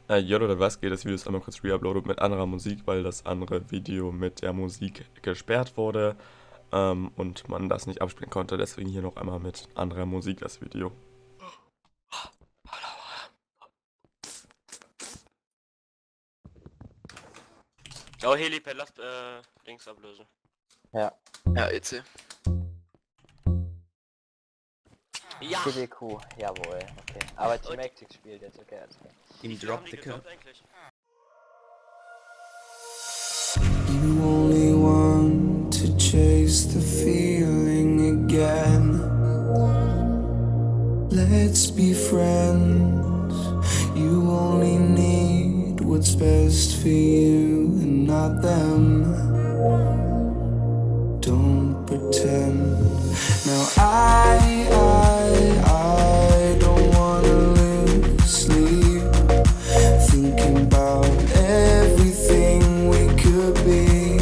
Ja, oder was geht? Das Video ist einmal kurz reuploadet mit anderer Musik, weil das andere Video mit der Musik gesperrt wurde und man das nicht abspielen konnte. Deswegen hier noch einmal mit anderer Musik das Video. Oh, Helipad, lasst Dings ablösen. Ja. Ja, EC. Ja! TDQ, jawohl, okay. Aber Team Actic spielt jetzt, okay, alles klar. Im Drop, Dicker. You only want to chase the feeling again. Let's be friends. You only need what's best for you and not them. Don't pretend. Now I don't wanna lose sleep thinking about everything we could be.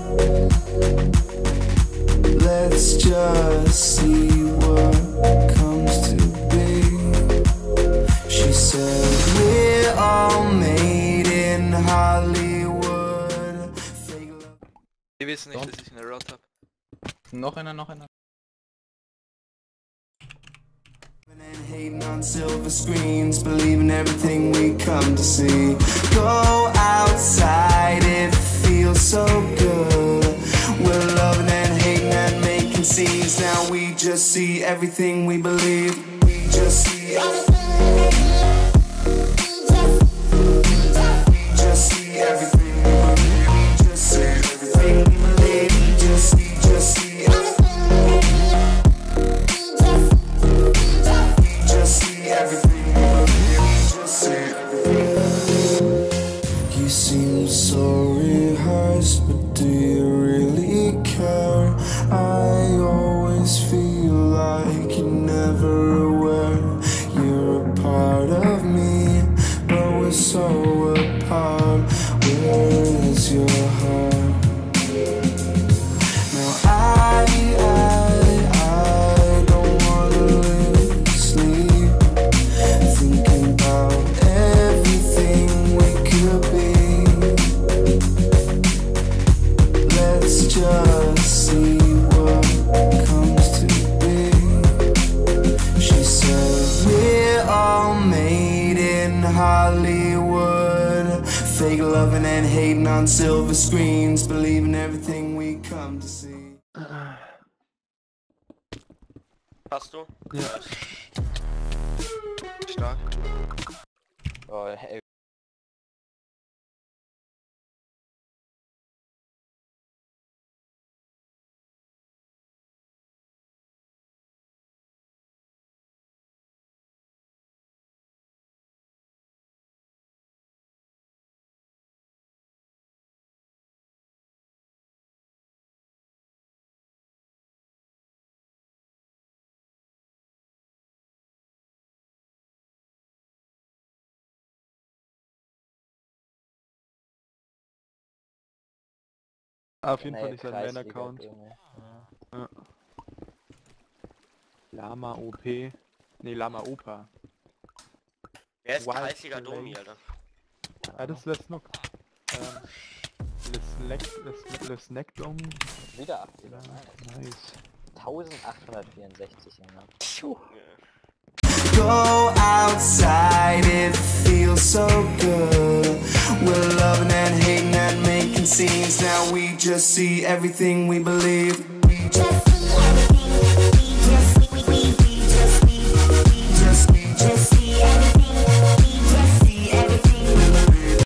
Let's just see what comes to be. She said we're all made in Hollywood. Die wissen nicht, dass ich eine Rot hab. Noch einer. And hating on silver screens, believing everything we come to see. Go outside, it feels so good. We're loving and hating and making scenes. Now we just see everything we believe. We just see everything we believe. We just see everything we believe. We just see You seem so rehearsed, but do you really care? I always feel like you're never aware. You're a part of me, but we're so apart. Where is your heart? Now I don't wanna lose sleep thinking about everything we could be. Let's just see what comes to be. She said we're all made in Hollywood, fake loving and hating on silver screens, believing everything we come to see. Hast du? Ja. Stark. Oh, hey. Auf jeden Nee, Fall nicht sein Kreisliga, Main-Account. Junge. Ja. Lama OP. Ne, Lama Opa. Wer ist Wild 30er Domi, Lane. Alter? Ah, das ist Les Nook. Les Snack Dome. Wieder 8, Ja, nice. nice. 1864, Junge. Go outside, it feels so good. We're loving and hating and making scenes. Now we just see everything we believe. We just